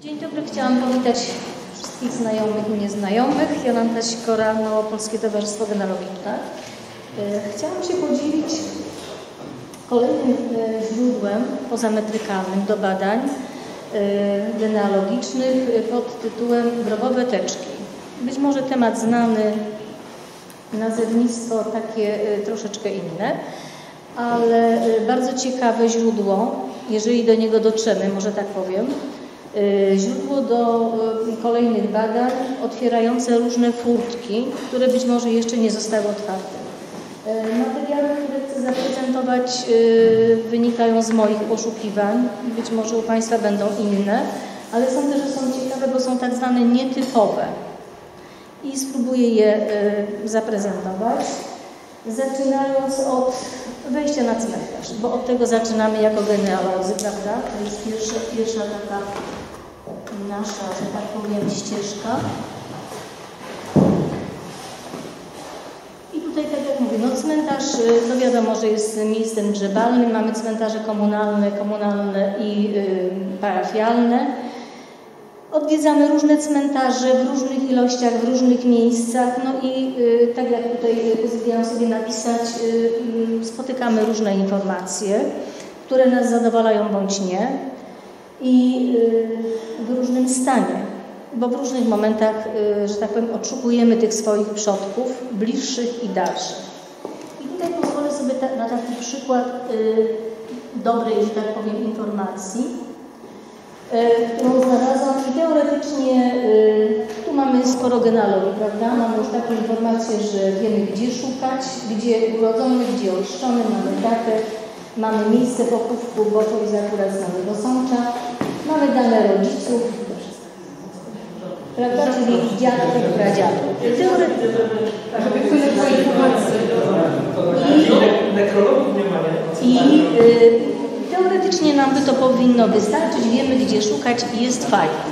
Dzień dobry, chciałam powitać wszystkich znajomych i nieznajomych. Jolanta Sikora, Małopolskie Towarzystwo Genealogiczne. Chciałam się podzielić kolejnym źródłem pozametrykalnym do badań genealogicznych pod tytułem Grobowe teczki. Być może temat znany, nazewnictwo takie troszeczkę inne, ale bardzo ciekawe źródło, jeżeli do niego dotrzemy, może tak powiem, źródło do kolejnych badań otwierające różne furtki, które być może jeszcze nie zostały otwarte. Materiały, które chcę zaprezentować, wynikają z moich poszukiwań, być może u Państwa będą inne, ale sądzę, że są ciekawe, bo są tak zwane nietypowe i spróbuję je zaprezentować, zaczynając od wejścia na cmentarz, bo od tego zaczynamy jako genealodzy, prawda? To jest pierwsza taka nasza, że tak powiem, ścieżka. I tutaj, tak jak mówię, no cmentarz, no wiadomo, że jest miejscem grzebalnym, mamy cmentarze komunalne i parafialne. Odwiedzamy różne cmentarze w różnych ilościach, w różnych miejscach, no i tak jak tutaj pozwoliłam sobie napisać, spotykamy różne informacje, które nas zadowalają bądź nie i w różnym stanie, bo w różnych momentach, że tak powiem, odszukujemy tych swoich przodków, bliższych i dalszych. I tutaj pozwolę sobie na taki przykład dobrej, że tak powiem, informacji, którą znalazłam i teoretycznie tu mamy sporo genealogii, prawda? Mamy już taką informację, że wiemy, gdzie szukać, gdzie urodzony, gdzie ochrzczony, mamy datę, mamy miejsce pochówku, bo to jest akurat z Nowego Sącza, mamy dane rodziców, prawda? Czyli dziadków, pradziadków. Teoretycznie nam by to powinno wystarczyć, wiemy, gdzie szukać i jest fajnie.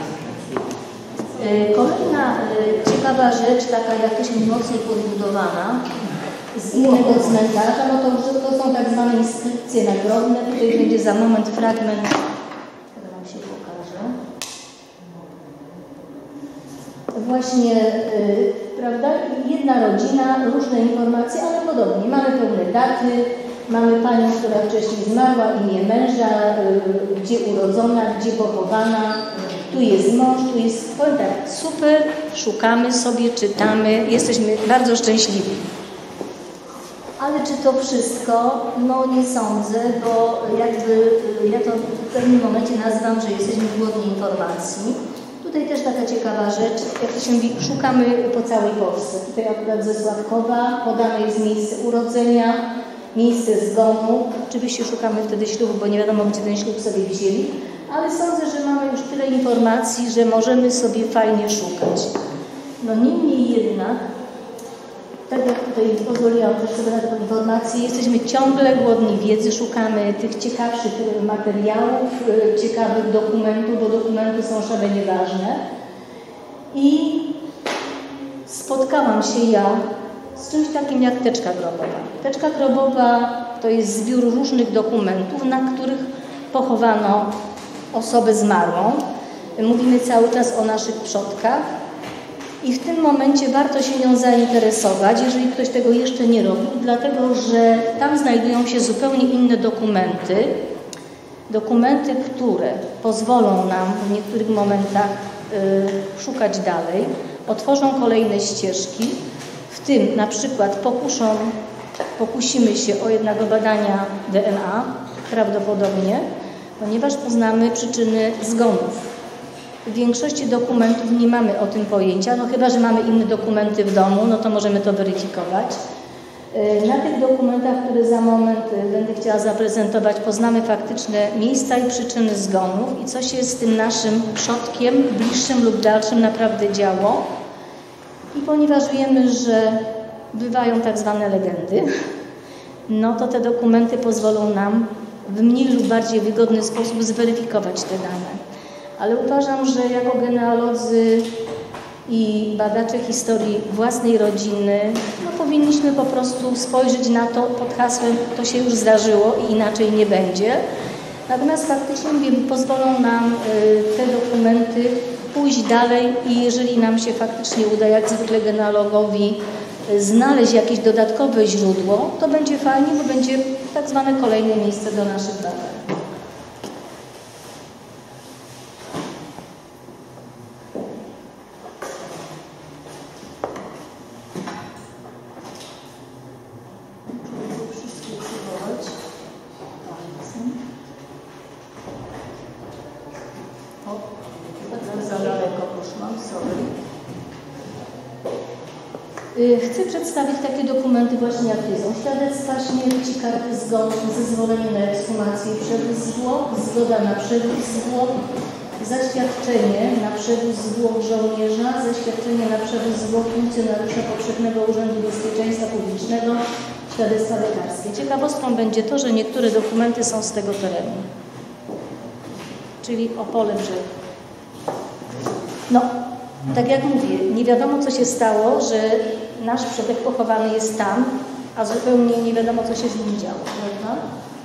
Kolejna ciekawa rzecz, taka jakoś mocniej podbudowana z innego cmentarza, no to są tak zwane inskrypcje nagrobne. Tutaj będzie za moment fragment, który Wam się pokaże. Właśnie, prawda, jedna rodzina, różne informacje, ale podobnie. Mamy pełne daty, mamy panią, która wcześniej zmarła, imię męża, gdzie urodzona, gdzie pochowana, tu jest mąż, tu jest, powiem tak, super, szukamy sobie, czytamy, jesteśmy bardzo szczęśliwi. Ale czy to wszystko? No nie sądzę, bo jakby ja to w pewnym momencie nazywam, że jesteśmy głodni informacji. Tutaj też taka ciekawa rzecz, jak to się mówi, szukamy po całej Polsce. Tutaj akurat ze Sławkowa, podane jest miejsce urodzenia, miejsce zgonu. Oczywiście szukamy wtedy ślubu, bo nie wiadomo, gdzie ten ślub sobie wzięli, ale sądzę, że mamy już tyle informacji, że możemy sobie fajnie szukać. No niemniej jednak, tak jak tutaj pozwoliłam też sobie na taką informację, jesteśmy ciągle głodni wiedzy, szukamy tych ciekawszych materiałów, ciekawych dokumentów, bo dokumenty są szalenie ważne. I spotkałam się ja z czymś takim jak teczka grobowa. Teczka grobowa to jest zbiór różnych dokumentów, na których pochowano osobę zmarłą. Mówimy cały czas o naszych przodkach i w tym momencie warto się nią zainteresować, jeżeli ktoś tego jeszcze nie robił, dlatego że tam znajdują się zupełnie inne dokumenty. Dokumenty, które pozwolą nam w niektórych momentach szukać dalej, otworzą kolejne ścieżki. W tym na przykład pokusimy się o jednego badania DNA, prawdopodobnie, ponieważ poznamy przyczyny zgonów. W większości dokumentów nie mamy o tym pojęcia, no chyba że mamy inne dokumenty w domu, no to możemy to weryfikować. Na tych dokumentach, które za moment będę chciała zaprezentować, poznamy faktyczne miejsca i przyczyny zgonów i co się z tym naszym przodkiem, bliższym lub dalszym naprawdę działo. I ponieważ wiemy, że bywają tak zwane legendy, no to te dokumenty pozwolą nam w mniej lub bardziej wygodny sposób zweryfikować te dane. Ale uważam, że jako genealodzy i badacze historii własnej rodziny, no powinniśmy po prostu spojrzeć na to pod hasłem to się już zdarzyło i inaczej nie będzie. Natomiast faktycznie pozwolą nam te dokumenty pójść dalej i jeżeli nam się faktycznie uda, jak zwykle genealogowi, znaleźć jakieś dodatkowe źródło, to będzie fajnie, bo będzie tak zwane kolejne miejsce do naszych badań. Chcę przedstawić takie dokumenty właśnie jak są. Świadectwa śmierci, karty zgonu, zezwolenie na ekshumację i przewóz zwłok, zgoda na przewóz zwłok, zaświadczenie na przewóz zwłok żołnierza, zaświadczenie na przewóz zwłok funkcjonariusza Powszechnego Urzędu Bezpieczeństwa Publicznego, świadectwa lekarskie. Ciekawostką będzie to, że niektóre dokumenty są z tego terenu, czyli Opole Brzeg. No, tak jak mówię, nie wiadomo co się stało, że nasz przodek pochowany jest tam, a zupełnie nie wiadomo co się z nim działo, prawda?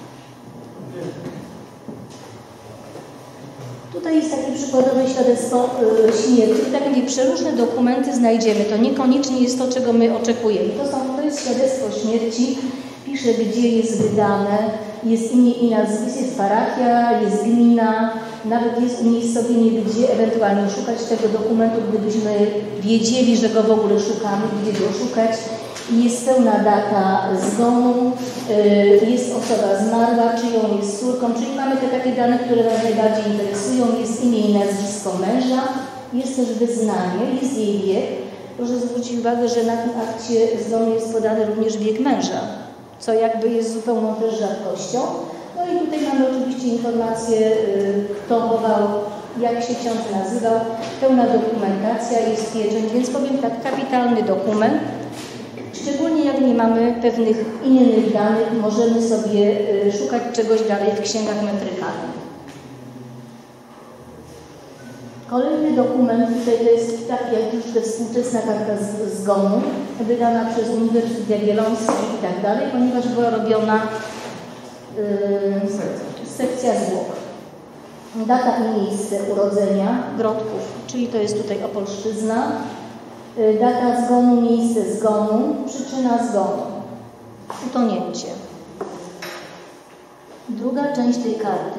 Tutaj jest takie przykładowe świadectwo śmierci. Tak jak przeróżne dokumenty znajdziemy, to niekoniecznie jest to, czego my oczekujemy. To jest świadectwo śmierci, pisze gdzie jest wydane, jest imię i nazwisko, jest parafia, jest gmina, nawet jest umiejscowienie, gdzie ewentualnie szukać tego dokumentu, gdybyśmy wiedzieli, że go w ogóle szukamy, gdzie go szukać. Jest pełna data zgonu, jest osoba zmarła, czyją jest córką, czyli mamy te takie dane, które nas najbardziej interesują. Jest imię i nazwisko męża, jest też wyznanie, jest jej wiek. Proszę zwrócić uwagę, że na tym akcie zgonu jest podany również wiek męża, co jakby jest zupełną też rzadkością. No i tutaj mamy oczywiście informacje, kto chował, jak się ksiądz nazywał, pełna dokumentacja, jest pieczęć, więc powiem tak, kapitalny dokument. Szczególnie jak nie mamy pewnych innych danych, możemy sobie szukać czegoś dalej w księgach metrykalnych. Kolejny dokument, tutaj to jest tak jak już współczesna karta zgonu, wydana przez Uniwersytet Jagielloński i tak dalej, ponieważ była robiona sekcja zwłok. Data i miejsce urodzenia Grodków, czyli to jest tutaj Opolszczyzna. Data zgonu, miejsce zgonu, przyczyna zgonu, utonięcie. Druga część tej karty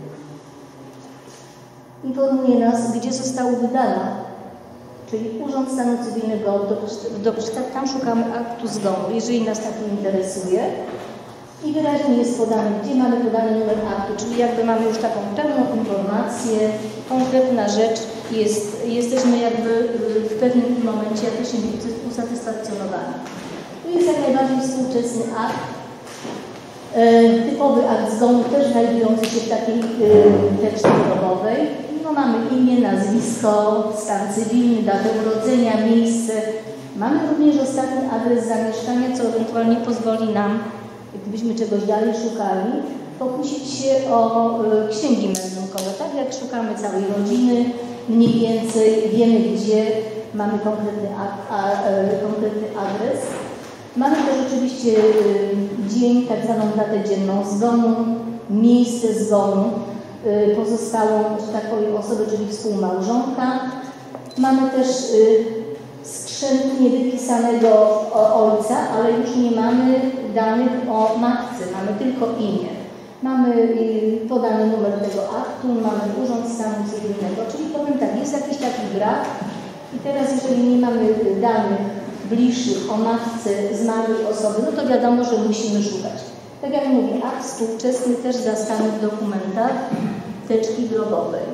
informuje nas, gdzie została wydana, czyli Urząd Stanu Cywilnego w Dobrzyczach, tam szukamy aktu zgonu, jeżeli nas taki interesuje. I wyraźnie jest podane, gdzie mamy podany numer aktu, czyli jakby mamy już taką pełną informację, konkretna rzecz, jesteśmy jakby w pewnym momencie jakoś usatysfakcjonowani. Tu jest jak najbardziej współczesny akt, typowy akt zgonu, też znajdujący się w takiej teczce grobowej. No, mamy imię, nazwisko, stan cywilny, datę urodzenia, miejsce. Mamy również ostatni adres zamieszkania, co ewentualnie pozwoli nam, gdybyśmy czegoś dalej szukali, pokusić się o księgi meldunkowe. Tak jak szukamy całej rodziny, mniej więcej wiemy, gdzie mamy konkretny adres. Mamy też oczywiście dzień, tak zwaną datę dzienną zgonu, miejsce zgonu, pozostałą, że tak powiem, osobę, czyli współmałżonka. Mamy też skrzętnie wypisanego ojca, ale już nie mamy danych o matce, mamy tylko imię. Mamy podany numer tego aktu, mamy Urząd Stanu Cywilnego, czyli powiem tak, jest jakiś taki brak i teraz jeżeli nie mamy danych bliższych o matce zmarłej osoby, no to wiadomo, że musimy szukać. Tak jak mówię, akt współczesny też zastany w dokumentach teczki grobowej.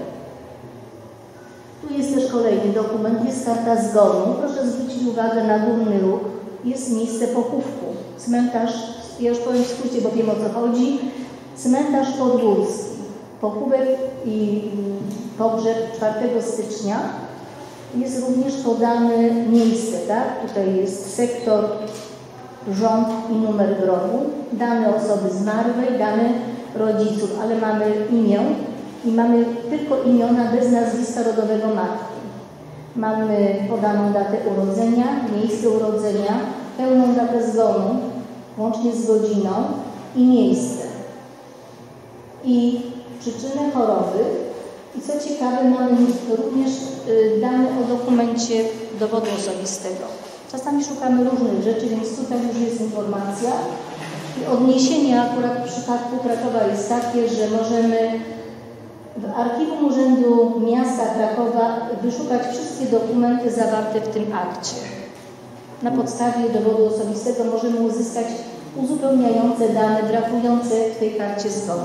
Tu jest też kolejny dokument, jest karta zgonu. Proszę zwrócić uwagę na górny róg. Jest miejsce pochówku. Cmentarz, ja już powiem w skrócie, bo wiem o co chodzi. Cmentarz podgórski. Pochówek i pogrzeb 4 stycznia. Jest również podane miejsce, tak? Tutaj jest sektor, rząd i numer grobu. Dane osoby zmarłej, dane rodziców, ale mamy imię. I mamy tylko imiona bez nazwiska rodowego matki. Mamy podaną datę urodzenia, miejsce urodzenia, pełną datę zgonu, łącznie z godziną i miejsce. i przyczynę choroby. I co ciekawe, mamy również dane o dokumencie dowodu osobistego. Czasami szukamy różnych rzeczy, więc tutaj już jest informacja. I odniesienie akurat w przypadku Krakowa jest takie, że możemy w archiwum Urzędu Miasta Krakowa wyszukać wszystkie dokumenty zawarte w tym akcie. Na podstawie dowodu osobistego możemy uzyskać uzupełniające dane, brakujące w tej karcie zgonu.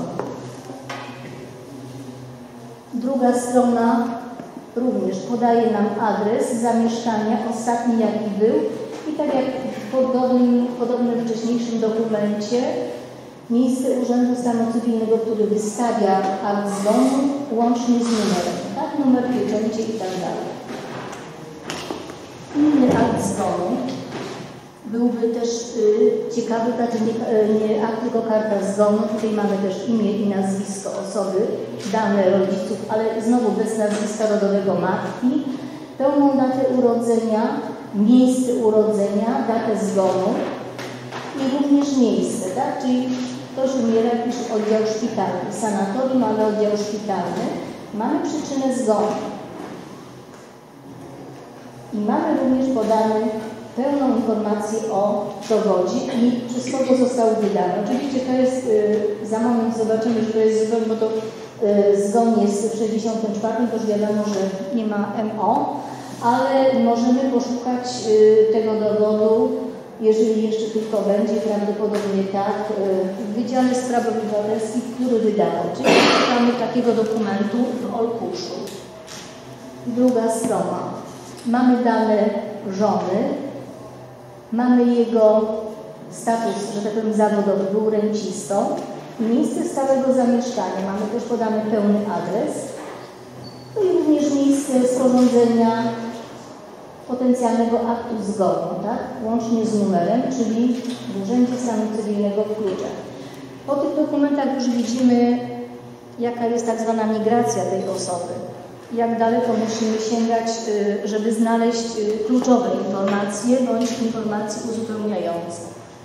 Druga strona również podaje nam adres zamieszkania, ostatni jaki był i tak jak w podobnym wcześniejszym dokumencie miejsce Urzędu Stanu Cywilnego, który wystawia akt zgonu łącznie z numerem, tak? Numer pieczęci i tak dalej. Inny akt zgonu byłby też ciekawy, także nie akt, tylko karta zgonu. Tutaj mamy też imię i nazwisko osoby, dane rodziców, ale znowu bez nazwiska rodowego matki, pełną datę urodzenia, miejsce urodzenia, datę zgonu i również miejsce, tak? Czyli ktoś umiera, pisze oddział szpitalny, sanatorium, ale oddział szpitalny. Mamy przyczynę zgonu. I mamy również podany pełną informację o dowodzie i przez kogo został wydany. Oczywiście to jest, za moment zobaczymy, że to jest zgon, bo to zgon jest w 64, to już wiadomo, że nie ma MO, ale możemy poszukać tego dowodu, jeżeli jeszcze tylko będzie, prawdopodobnie tak, w Wydziale Spraw Obywatelskich, który wydawał. Czyli szukamy takiego dokumentu w Olkuszu. Druga strona. Mamy dane żony, mamy jego status, że tak powiem, zawodowy, był rencistą. Miejsce stałego zamieszkania, mamy też podany pełny adres. No i również miejsce sporządzenia potencjalnego aktu zgonu, tak? Łącznie z numerem, czyli w Urzędzie Stanu Cywilnego w Kluczach. Po tych dokumentach już widzimy, jaka jest tak zwana migracja tej osoby. Jak daleko musimy sięgać, żeby znaleźć kluczowe informacje bądź informacje uzupełniające.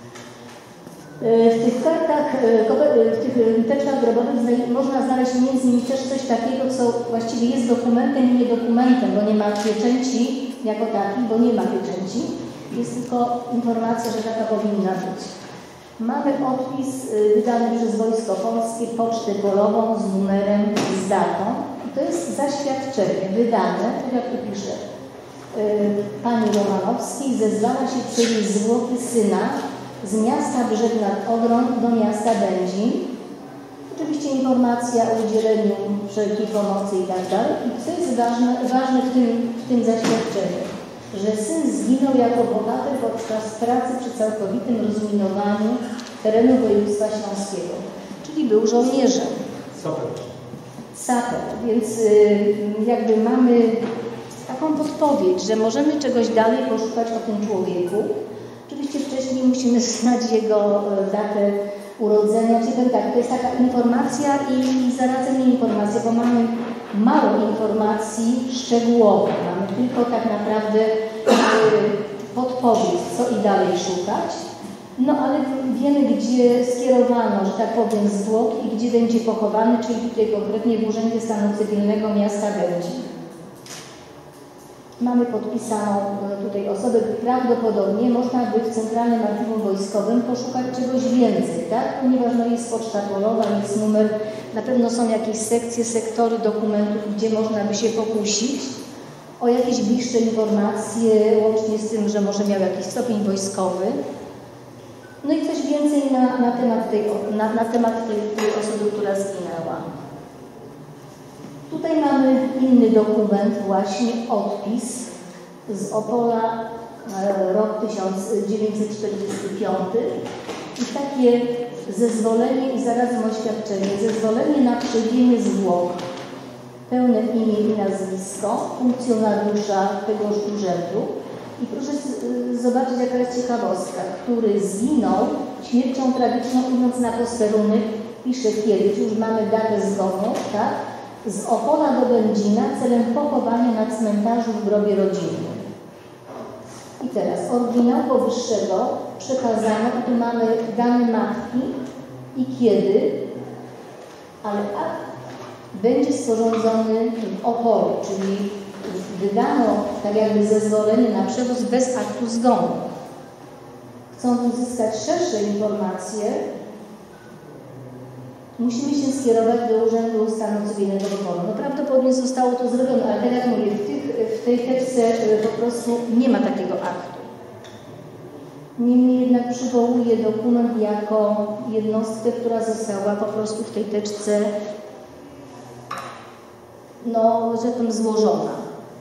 W tych kartach, w tych teczkach grobowych można znaleźć między innymi też coś takiego, co właściwie jest dokumentem i nie dokumentem, bo nie ma pieczęci jako takiej, bo nie ma pieczęci. Jest tylko informacja, że taka powinna być. Mamy odpis wydany przez Wojsko Polskie, pocztę polową z numerem, z datą. I to jest zaświadczenie wydane, tak jak tu pisze, pani Romanowskiej zezwala się przewieźć zwłoki syna z miasta Brzeg nad Odrą do miasta Będzin. Oczywiście informacja o udzieleniu wszelkiej pomocy i tak dalej. I co jest ważne w tym zaświadczeniu, że syn zginął jako bohater podczas pracy przy całkowitym rozminowaniu terenu województwa śląskiego. Czyli był żołnierzem. Saper. Więc jakby mamy taką podpowiedź, że możemy czegoś dalej poszukać o tym człowieku. Oczywiście wcześniej musimy znać jego datę urodzenia, czyli tak, to jest taka informacja i zarazem nie informacja, bo mamy mało informacji szczegółowych. Mamy tylko tak naprawdę podpowiedź, co i dalej szukać. No ale wiemy, gdzie skierowano, że tak powiem, zwłok i gdzie będzie pochowany, czyli tutaj konkretnie w Urzędzie Stanu Cywilnego miasta Będzin. Mamy podpisaną tutaj osobę, prawdopodobnie można by w Centralnym Archiwum Wojskowym poszukać czegoś więcej, tak? Ponieważ no, jest poczta polowa, jest numer, na pewno są jakieś sekcje, sektory dokumentów, gdzie można by się pokusić o jakieś bliższe informacje, łącznie z tym, że może miał jakiś stopień wojskowy. No i coś więcej na temat tej osoby, która zginęła. Tutaj mamy inny dokument, właśnie odpis z Opola, rok 1945 i takie zezwolenie i zarazem oświadczenie. Zezwolenie na przewiezienie zwłok, pełne imię i nazwisko funkcjonariusza tegoż urzędu. I proszę zobaczyć, jaka jest ciekawostka, który zginął śmiercią tragiczną, idąc na posterunek, pisze kiedyś, już mamy datę zgonu, tak? Z Opola do Będzina celem pochowania na cmentarzu w grobie rodzinnym. I teraz oryginał powyższego przekazano, i tu mamy dane matki i kiedy ale akt będzie sporządzony w Opolu, czyli wydano tak jakby zezwolenie na przewóz bez aktu zgonu. Chcąc uzyskać szersze informacje, musimy się skierować do Urzędu Stanu Cywilnego w Opolu. No prawdopodobnie zostało to zrobione, ale tak jak mówię, w tej teczce po prostu nie ma takiego aktu. Niemniej jednak przywołuję dokument jako jednostkę, która została po prostu w tej teczce, no, że tam złożona.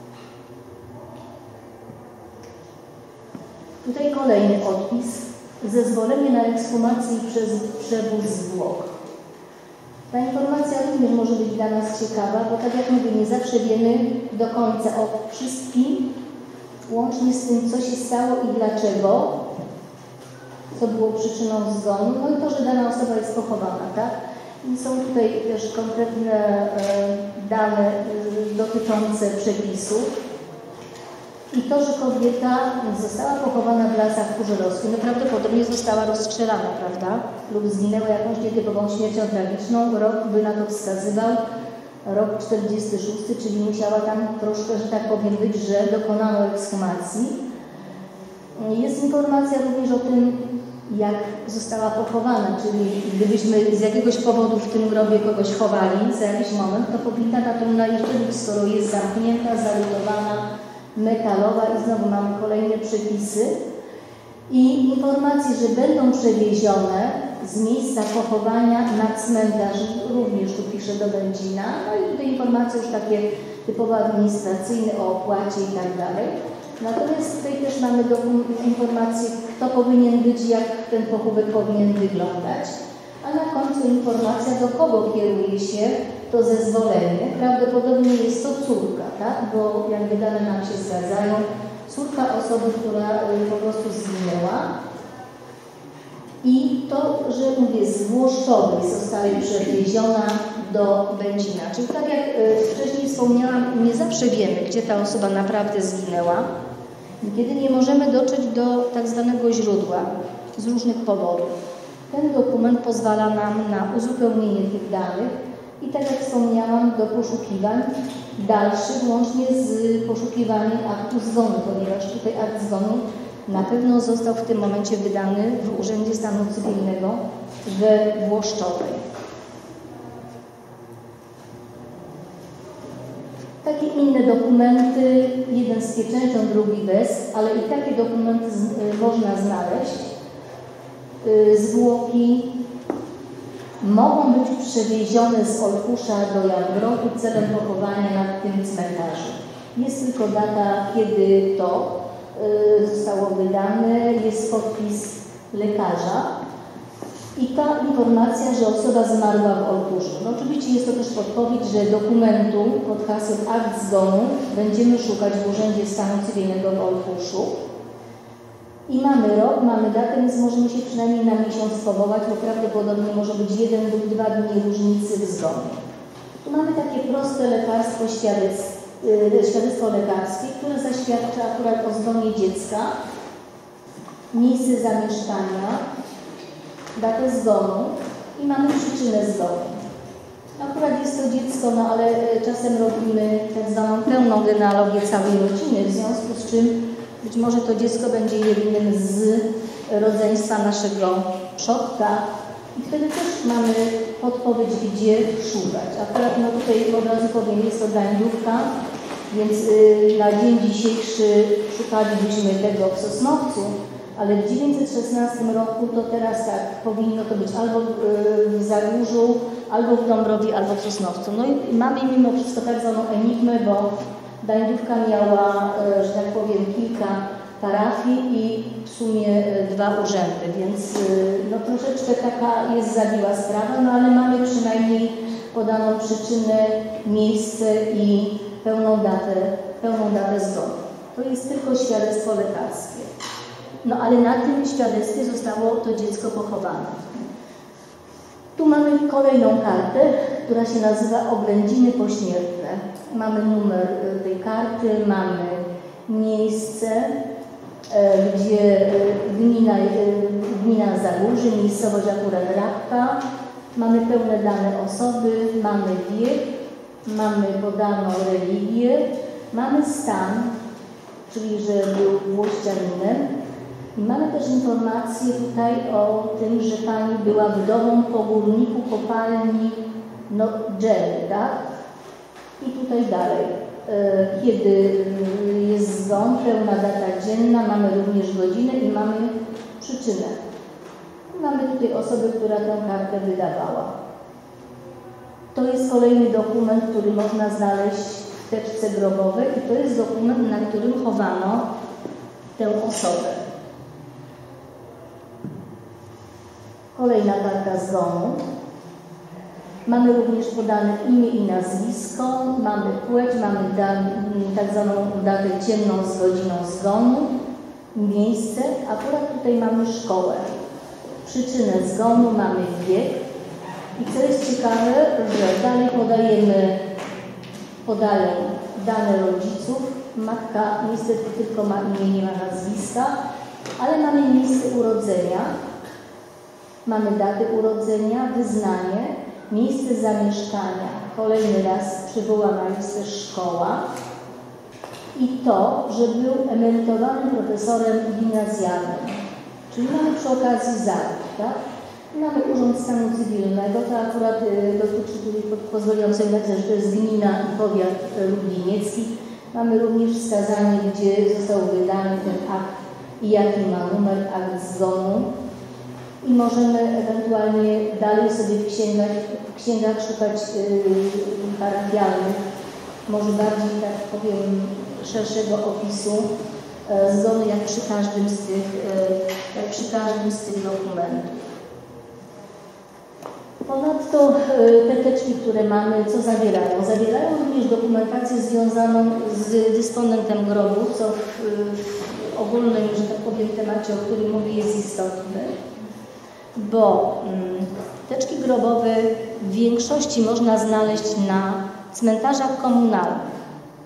Tutaj kolejny odpis. Zezwolenie na ekshumację i przewóz zwłok. Ta informacja również może być dla nas ciekawa, bo tak jak mówię, nie zawsze wiemy do końca o wszystkim, łącznie z tym, co się stało i dlaczego, co było przyczyną zgonu, no i to, że dana osoba jest pochowana, tak? I są tutaj też konkretne dane dotyczące przepisów. I to, że kobieta została pochowana w Lasach Kurzerowskich, no prawdopodobnie została rozstrzelana, prawda? Lub zginęła jakąś nietypową śmiercią tragiczną. Rok by na to wskazywał, rok 46, czyli musiała tam troszkę, że tak powiem, być, że dokonano ekshumacji. Jest informacja również o tym, jak została pochowana, czyli gdybyśmy z jakiegoś powodu w tym grobie kogoś chowali za jakiś moment, to powinna ta trumna jeszcze być, skoro jest zamknięta, zalutowana, metalowa i znowu mamy kolejne przepisy i informacje, że będą przewiezione z miejsca pochowania na cmentarz, również tu piszę do Będzina, no i tutaj informacje już takie typowo administracyjne o opłacie i tak dalej. Natomiast tutaj też mamy informacje, kto powinien być, jak ten pochówek powinien wyglądać, a na końcu informacja, do kogo kieruje się to zezwolenie. Prawdopodobnie jest to córka, tak? Bo jakby dane nam się zgadzają, córka osoby, która po prostu zginęła. I to, że mówię, z Włoszczowej została przewieziona do Będzina. Czyli tak jak wcześniej wspomniałam, nie zawsze wiemy, gdzie ta osoba naprawdę zginęła, kiedy nie możemy dotrzeć do tak zwanego źródła z różnych powodów. Ten dokument pozwala nam na uzupełnienie tych danych i tak jak wspomniałam, do poszukiwań dalszych, łącznie z poszukiwaniem aktu zgonu, ponieważ tutaj akt zgonu na pewno został w tym momencie wydany w Urzędzie Stanu Cywilnego we Włoszczowej. Takie inne dokumenty, jeden z pieczęcią, drugi bez, ale i takie dokumenty można znaleźć. Zwłoki mogą być przewiezione z Olkusza do Jambrochu celem pochowania na tym cmentarzu. Jest tylko data, kiedy to zostało wydane, jest podpis lekarza i ta informacja, że osoba zmarła w Olkuszu. No oczywiście jest to też podpowiedź, że dokumentu pod hasłem akt zgonu będziemy szukać w Urzędzie Stanu Cywilnego w Olkuszu. I mamy rok, mamy datę, więc możemy się przynajmniej na miesiąc powołać, bo prawdopodobnie może być 1 lub 2 dni różnicy w zgonie. Tu mamy takie proste lekarstwo, świadectwo lekarskie, które zaświadcza akurat o zgonie dziecka, miejsce zamieszkania, datę zgonu i mamy przyczynę zgonu. Akurat jest to dziecko, no ale czasem robimy tak zwaną pełną genealogię całej rodziny, w związku z czym być może to dziecko będzie jednym z rodzeństwa naszego przodka i wtedy też mamy podpowiedź, gdzie szukać. Akurat no tutaj od razu powiem, jest to Dańdówka, więc na dzień dzisiejszy szukalibyśmy tego w Sosnowcu, ale w 1916 roku to teraz tak powinno to być albo w Zagórzu, albo w Dąbrowie, albo w Sosnowcu. No i mamy mimo wszystko tak zwaną enigmę, bo Dańdówka miała, że tak powiem, kilka parafii i w sumie 2 urzędy, więc no troszeczkę taka jest zawiła sprawa, no ale mamy przynajmniej podaną przyczynę, miejsce i pełną datę zgonu. To jest tylko świadectwo lekarskie. No ale na tym świadectwie zostało to dziecko pochowane. Tu mamy kolejną kartę, która się nazywa Oględziny pośmiertne. Mamy numer tej karty, mamy miejsce, gdzie gmina Zagórzy, miejscowość akurat Rabka, Mamy pełne dane osoby, mamy wiek, mamy podaną religię, mamy stan, czyli że był włościaninem. I mamy też informację tutaj o tym, że pani była wdową po górniku kopalni Dżery, tak? I tutaj dalej. Kiedy jest zgon, pełna data dzienna, mamy również godzinę i mamy przyczynę. Mamy tutaj osobę, która tę kartę wydawała. To jest kolejny dokument, który można znaleźć w teczce grobowej i to jest dokument, na którym chowano tę osobę. Kolejna karta zgonu. Mamy również podane imię i nazwisko, mamy płeć, mamy tak zwaną datę dzienną z godziną zgonu, miejsce, akurat tutaj mamy szkołę. Przyczynę zgonu, mamy wiek i co jest ciekawe, że dalej podają dane rodziców. Matka niestety tylko ma imię, nie ma nazwiska, ale mamy miejsce urodzenia, mamy datę urodzenia, wyznanie, miejsce zamieszkania. Kolejny raz przywołana jest też szkoła i to, że był emerytowanym profesorem gimnazjalnym. Czyli mamy przy okazji zawód, tak? Mamy Urząd Stanu Cywilnego, to akurat dotyczy, pozwoliłam sobie napisać, że to jest gmina i powiat lubliniecki. Mamy również wskazanie, gdzie został wydany ten akt i jaki ma numer, akt zgonu. I możemy ewentualnie dalej sobie w księgach szukać parafialnych, może bardziej, tak powiem, szerszego opisu zgonu, jak przy każdym z tych dokumentów. Ponadto te teczki, które mamy, co zawierają? Zawierają również dokumentację związaną z dysponentem grobu, co w ogólnym, że tak powiem, temacie, o którym mówię, jest istotne, bo teczki grobowe w większości można znaleźć na cmentarzach komunalnych.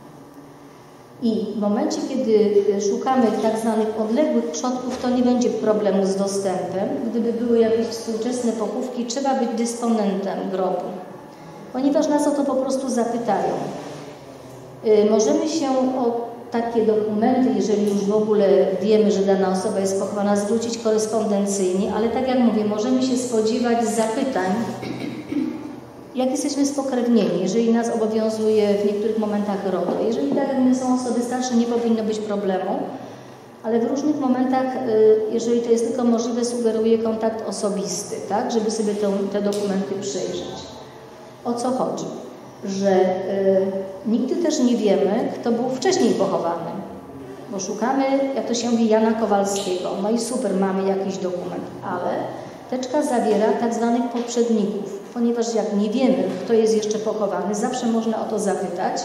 I w momencie, kiedy szukamy tak zwanych odległych przodków, to nie będzie problemu z dostępem. Gdyby były jakieś współczesne pochówki, trzeba być dysponentem grobu, ponieważ nas o to po prostu zapytają. Możemy się o takie dokumenty, jeżeli już w ogóle wiemy, że dana osoba jest pochowana, zwrócić korespondencyjnie, ale tak jak mówię, możemy się spodziewać zapytań, jak jesteśmy spokrewnieni, jeżeli nas obowiązuje w niektórych momentach RODO. Jeżeli tak jak mówię, są osoby starsze, nie powinno być problemu, ale w różnych momentach, jeżeli to jest tylko możliwe, sugeruje kontakt osobisty, tak, żeby sobie te dokumenty przejrzeć. O co chodzi? Że nigdy też nie wiemy, kto był wcześniej pochowany, bo szukamy, jak to się mówi, Jana Kowalskiego. No i super, mamy jakiś dokument, ale teczka zawiera tak zwanych poprzedników, ponieważ jak nie wiemy, kto jest jeszcze pochowany, zawsze można o to zapytać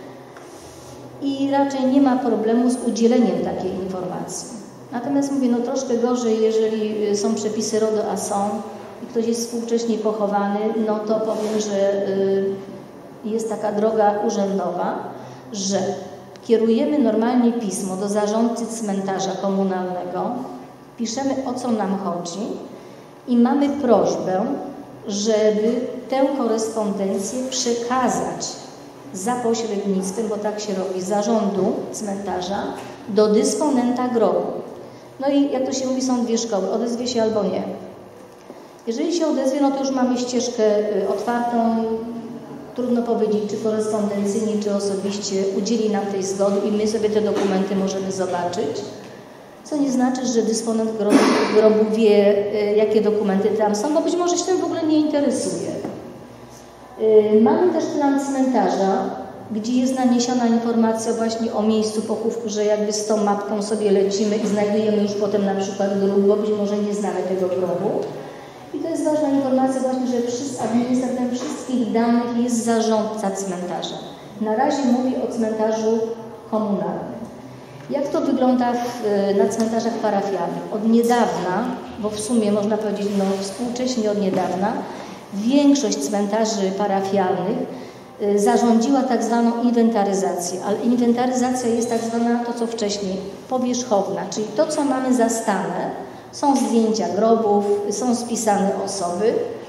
i raczej nie ma problemu z udzieleniem takiej informacji. Natomiast mówię, no troszkę gorzej, jeżeli są przepisy RODO, a są i ktoś jest współcześnie pochowany, no to powiem, że jest taka droga urzędowa, że kierujemy normalnie pismo do zarządcy cmentarza komunalnego, piszemy, o co nam chodzi i mamy prośbę, żeby tę korespondencję przekazać za pośrednictwem, bo tak się robi, zarządu cmentarza do dysponenta grobu. No i jak to się mówi, są dwie szkoły, odezwie się albo nie. Jeżeli się odezwie, no to już mamy ścieżkę otwartą, trudno powiedzieć, czy korespondencyjnie, czy osobiście udzieli nam tej zgody i my sobie te dokumenty możemy zobaczyć. Co nie znaczy, że dysponent grobu wie, jakie dokumenty tam są, bo być może się tym w ogóle nie interesuje. Mamy też plan cmentarza, gdzie jest naniesiona informacja właśnie o miejscu pochówku, że jakby z tą mapką sobie lecimy i znajdujemy już potem na przykład grób, bo być może nie znamy tego grobu. I to jest ważna informacja właśnie, że administratorem wszystkich danych jest zarządca cmentarza. Na razie mówię o cmentarzu komunalnym. Jak to wygląda na cmentarzach parafialnych? Od niedawna, bo w sumie można powiedzieć, no współcześnie od niedawna, większość cmentarzy parafialnych zarządziła tak zwaną inwentaryzację, ale inwentaryzacja jest tak zwana, to co wcześniej, powierzchowna, czyli to, co mamy zastane, są zdjęcia grobów, są spisane osoby,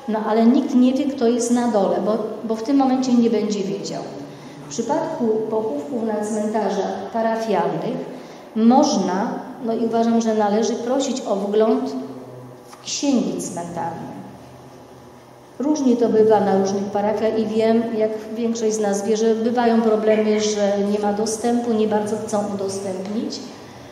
no ale nikt nie wie, kto jest na dole, bo w tym momencie nie będzie wiedział. W przypadku pochówków na cmentarzach parafialnych można, no i uważam, że należy prosić o wgląd w księgi cmentarne. Różnie to bywa na różnych parafiach i wiem, jak większość z nas wie, że bywają problemy, że nie ma dostępu, nie bardzo chcą udostępnić.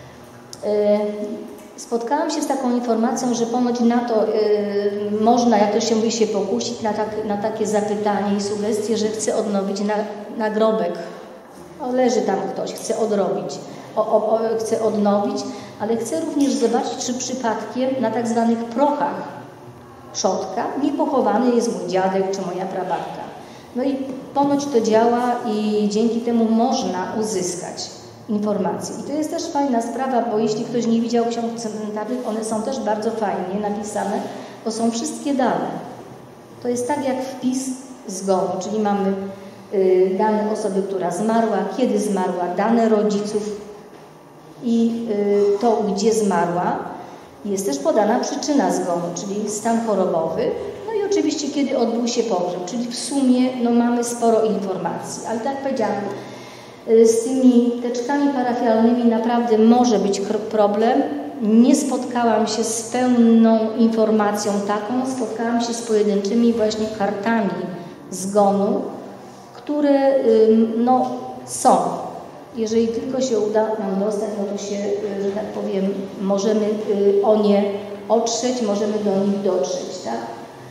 Spotkałam się z taką informacją, że ponoć na to można, jak to się mówi, się pokusić na takie zapytanie i sugestie, że chce odnowić nagrobek. Leży tam ktoś, chce odnowić, ale chce również zobaczyć, czy przypadkiem na tak zwanych prochach przodka nie pochowany jest mój dziadek czy moja prababka. No i ponoć to działa i dzięki temu można uzyskać informacje. I to jest też fajna sprawa, bo jeśli ktoś nie widział ksiąg cmentarnych, one są też bardzo fajnie napisane, bo są wszystkie dane. To jest tak jak wpis zgonu, czyli mamy dane osoby, która zmarła, kiedy zmarła, dane rodziców i to, gdzie zmarła. Jest też podana przyczyna zgonu, czyli stan chorobowy, no i oczywiście kiedy odbył się pogrzeb, czyli w sumie no, mamy sporo informacji. Ale tak jak powiedziałam, z tymi teczkami parafialnymi naprawdę może być problem. Nie spotkałam się z pełną informacją taką, spotkałam się z pojedynczymi właśnie kartami zgonu, które no, są. Jeżeli tylko się uda nam dostać, no to się, że tak powiem, możemy o nie otrzeć, możemy do nich dotrzeć, tak?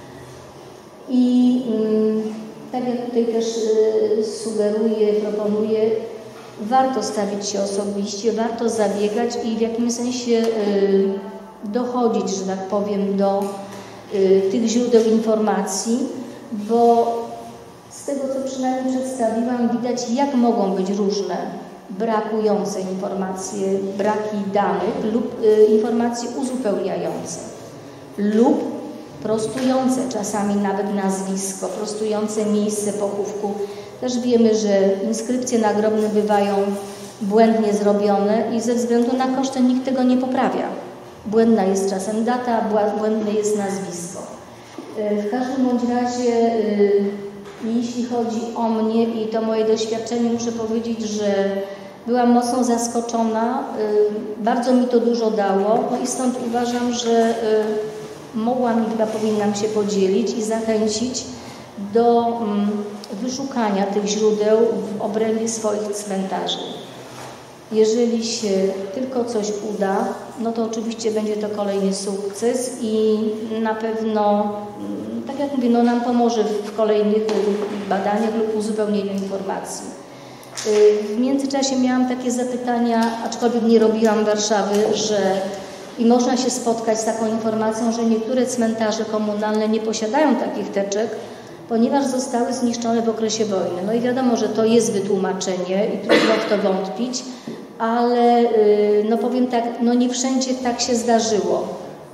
I tak jak tutaj też sugeruję, proponuję, warto stawić się osobiście, warto zabiegać i w jakimś sensie dochodzić, że tak powiem, do tych źródeł informacji, bo z tego, co przynajmniej przedstawiłam, widać, jak mogą być różne brakujące informacje, braki danych lub informacje uzupełniające lub prostujące czasami nawet nazwisko, prostujące miejsce pochówku. Też wiemy, że inskrypcje nagrobne bywają błędnie zrobione i ze względu na koszty nikt tego nie poprawia. Błędna jest czasem data, błędne jest nazwisko. W każdym bądź razie, jeśli chodzi o mnie i to moje doświadczenie, muszę powiedzieć, że byłam mocno zaskoczona, bardzo mi to dużo dało, no i stąd uważam, że mogłam i chyba powinnam się podzielić i zachęcić do wyszukania tych źródeł w obrębie swoich cmentarzy. Jeżeli się tylko coś uda, no to oczywiście będzie to kolejny sukces i na pewno, tak jak mówię, no nam pomoże w kolejnych badaniach lub uzupełnieniu informacji. W międzyczasie miałam takie zapytania, aczkolwiek nie robiłam Warszawy, że i można się spotkać z taką informacją, że niektóre cmentarze komunalne nie posiadają takich teczek, ponieważ zostały zniszczone w okresie wojny. No i wiadomo, że to jest wytłumaczenie i trudno w to wątpić, ale no powiem tak, no nie wszędzie tak się zdarzyło.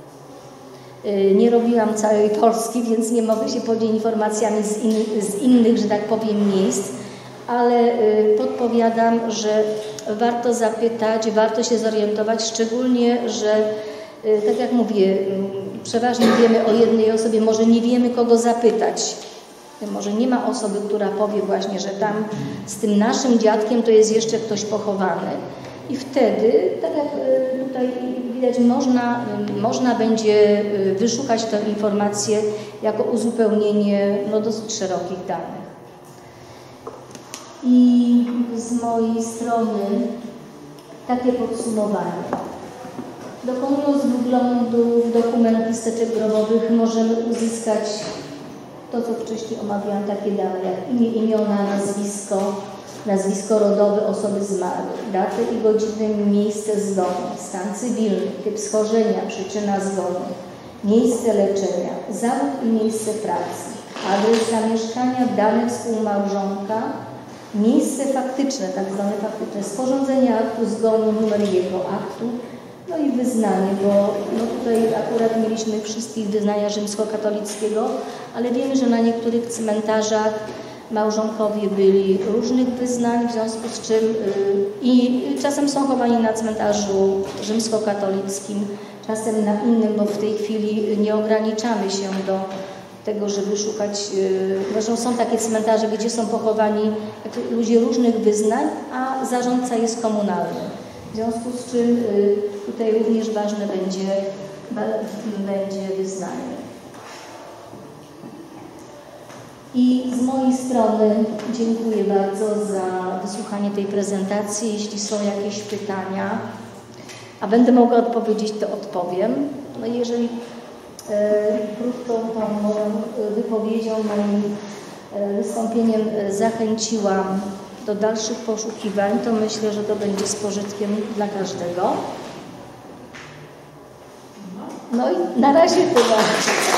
Nie robiłam całej Polski, więc nie mogę się podzielić informacjami z innych, że tak powiem, miejsc, ale podpowiadam, że warto zapytać, warto się zorientować, szczególnie, że tak jak mówię, przeważnie wiemy o jednej osobie, może nie wiemy, kogo zapytać. Może nie ma osoby, która powie właśnie, że tam z tym naszym dziadkiem to jest jeszcze ktoś pochowany. I wtedy, tak jak tutaj widać, można będzie wyszukać tę informację jako uzupełnienie no, dosyć szerokich danych. I z mojej strony takie podsumowanie. Dokonując wglądu w dokument listeczek grobowych możemy uzyskać to, co wcześniej omawiałam, takie dane jak imię, imiona, nazwisko rodowe osoby zmarłej, datę i godzinę, miejsce zgonu, stan cywilny, typ schorzenia, przyczyna zgonu, miejsce leczenia, zawód i miejsce pracy, adres zamieszkania, dane współmałżonka, miejsce faktyczne, tak zwane faktyczne, sporządzenie aktu zgonu, numer jego aktu, no i wyznanie, bo no tutaj akurat mieliśmy wszystkich wyznania rzymskokatolickiego, ale wiemy, że na niektórych cmentarzach małżonkowie byli różnych wyznań, w związku z czym i czasem są chowani na cmentarzu rzymskokatolickim, czasem na innym, bo w tej chwili nie ograniczamy się do tego, żeby szukać, zresztą są takie cmentarze, gdzie są pochowani ludzie różnych wyznań, a zarządca jest komunalny. W związku z czym tutaj również ważne będzie wyznanie. I z mojej strony dziękuję bardzo za wysłuchanie tej prezentacji. Jeśli są jakieś pytania, a będę mogła odpowiedzieć, to odpowiem. No jeżeli krótką tą moją wypowiedzią, moim wystąpieniem zachęciłam do dalszych poszukiwań, to myślę, że to będzie z pożytkiem dla każdego. No i na razie tyle.